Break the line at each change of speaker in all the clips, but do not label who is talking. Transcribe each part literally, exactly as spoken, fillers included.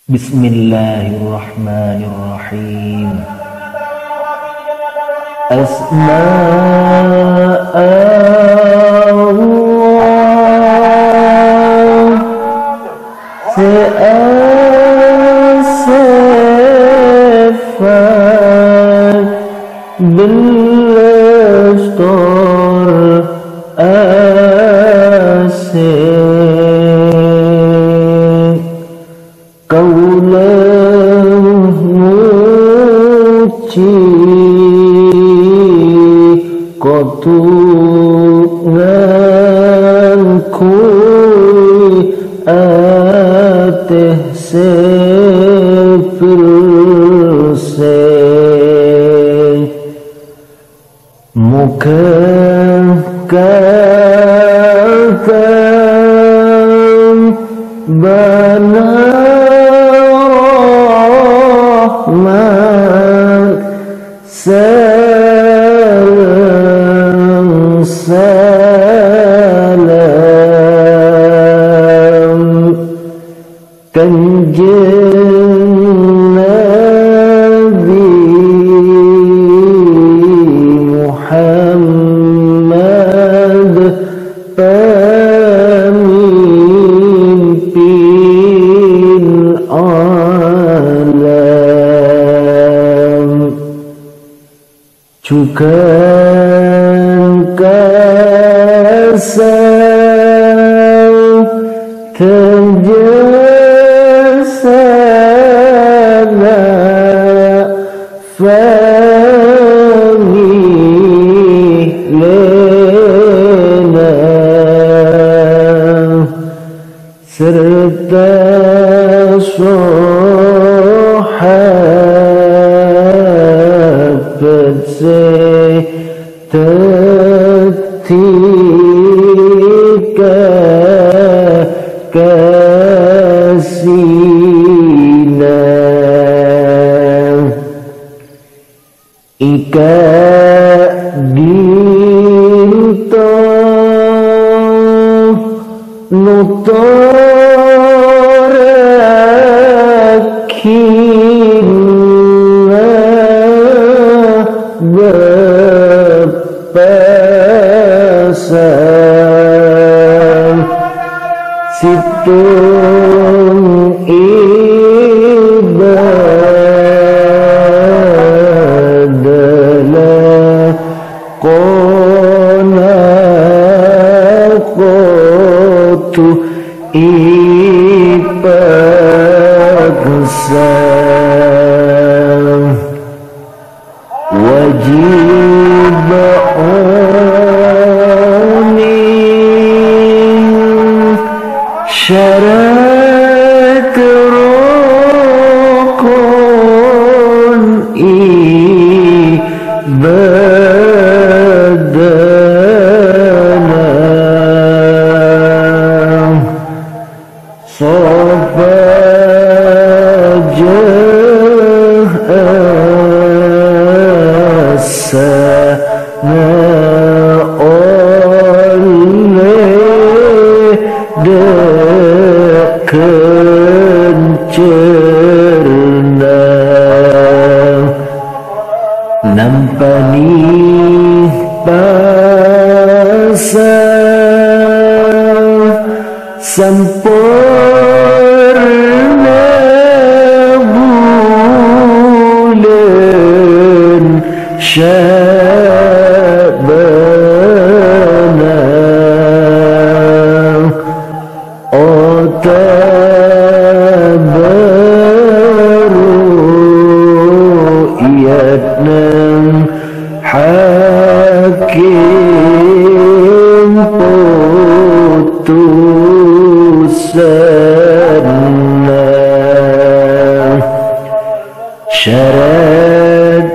Bismillahirrahmanirrahim. Asma Allah seasifat belastor asik kaulah muci kotungan kui ateh sepilse muka kakam bana salam salam kanjeng Nabi Muhammad pemimpin alam Cukan kasih terjasana fani lena serta sahabat seketika kasihna ika dinto nutorakina bepasan situng ibadalah qanakotu ipaksan wajib oning syarat rukun ibadana sofa sana oleh dekencerna nampani pasang sempurna bulan Syabana otabaruyatna hakim putusanna syarat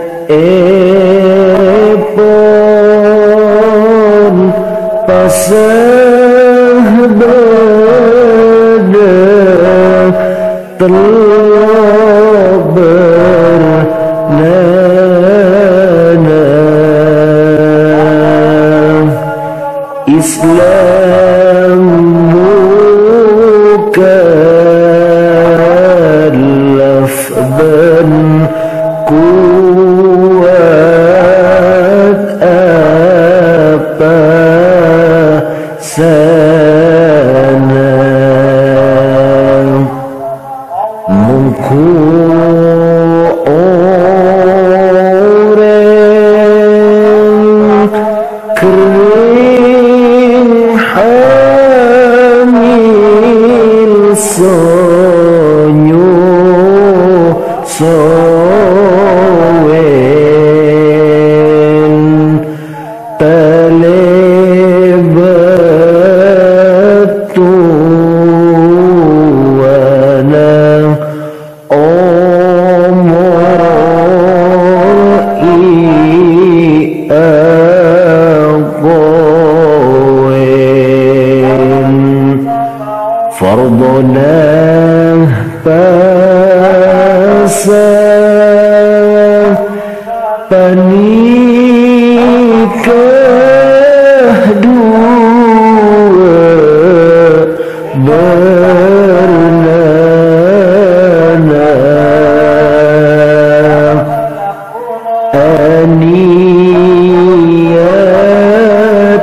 epon pasah beda telah bernana Islam bukan ku orang kering hamil sonyo sowen telebetu wanang omor i agowen fardona pasa panikah dua bernana aniyat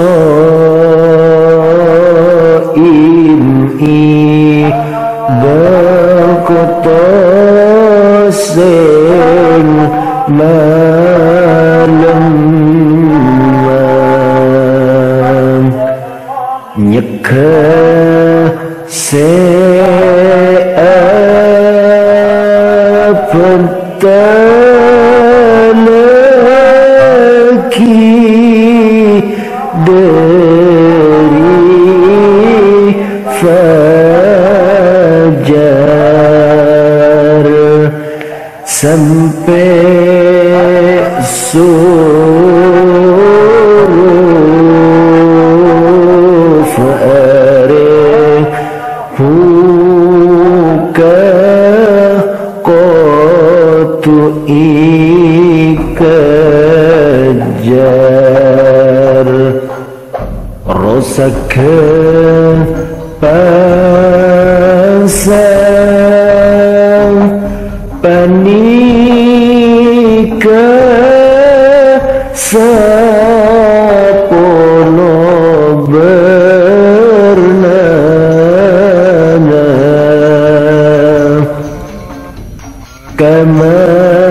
so'in i berkotoseng malam nyeka seapentalaki dari fajar sampai suruh fa'arih buka kotu ikajar rosakan pasang panikah sapono bernana kama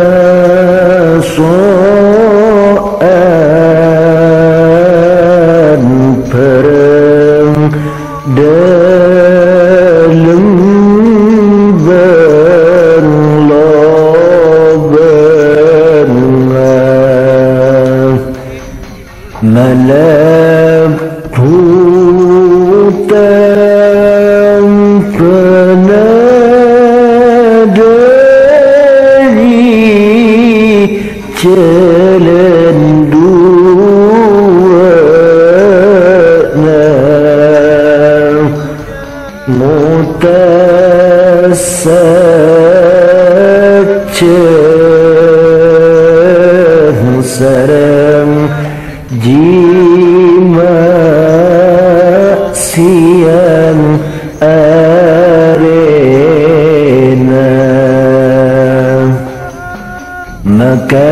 so'an perang dalam berloban malam hutang penadari jalan dua mutasajjah sarang jima siang arena maka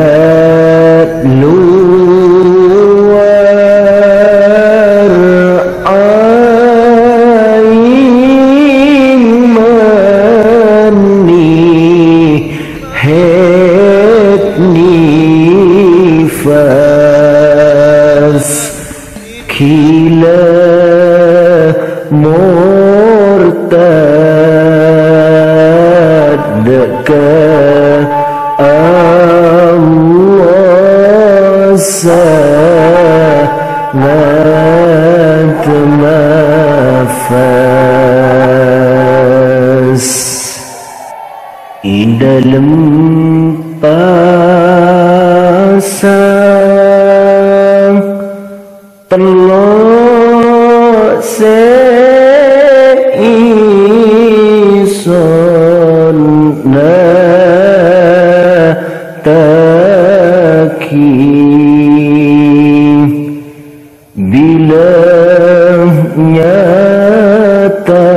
luar aing mani het nifas kila murtad dekat Allah sangat nafas di dalam pasang telok seison nataki bila nyata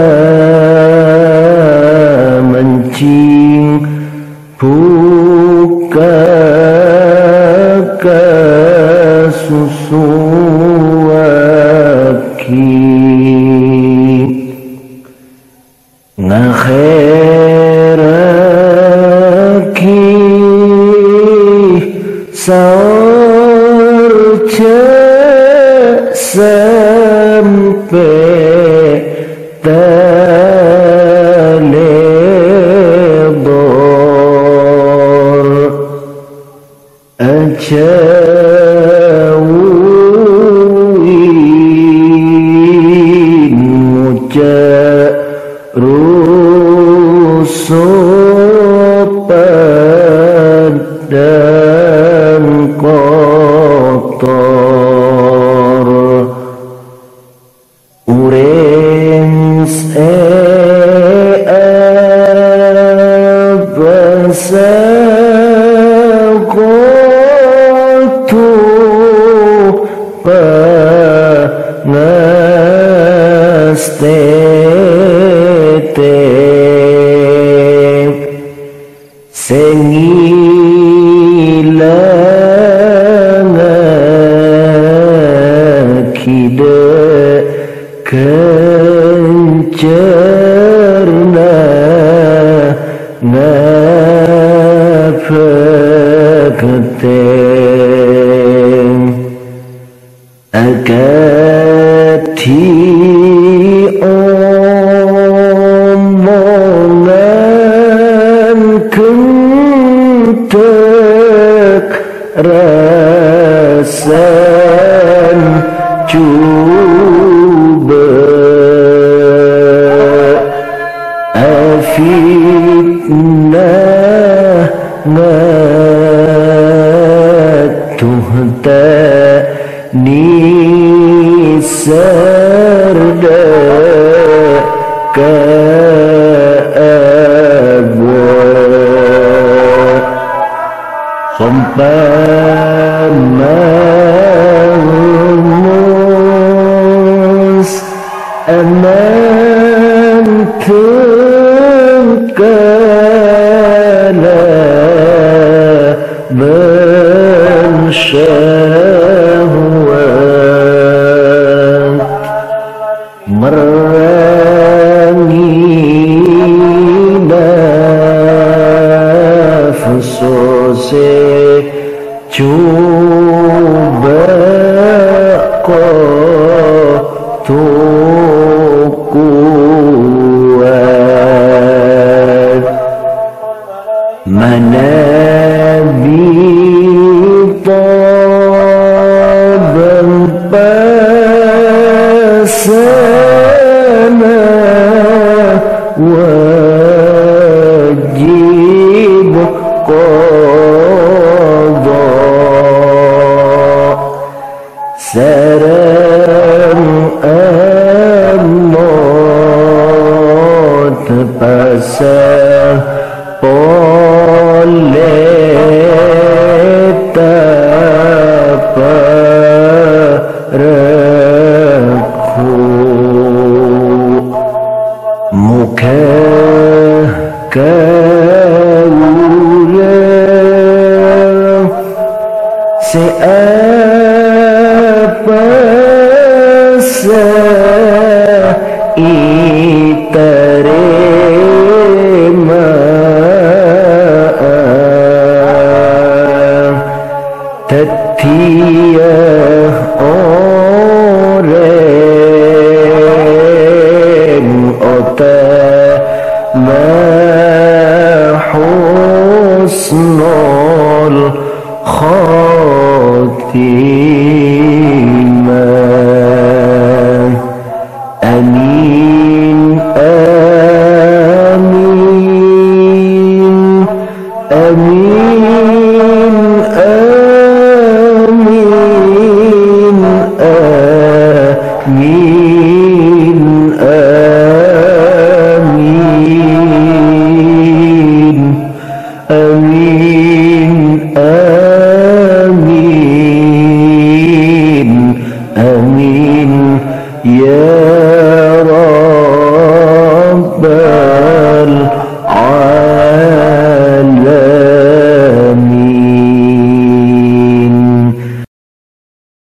mancing buka susu aki ngakhirat sopan dan kotor urens e'abasakotu pangastete sengilang akide kencerna ngapeketeng akati omongan kentek rasan cuba afitnah ngatuhta nisarda ka'abwa sompamamus amantum kala bersyahwat merangi nafsose coba kau kuat manabi tabang pasana wajib qadha sarang Allah terpasang oleh taparakku muka kaulah siapa sah iterima tetia orang otak mahusnul khatimah amin amin amin amin amin amin amin amin amin ya. Rabbal Alamin.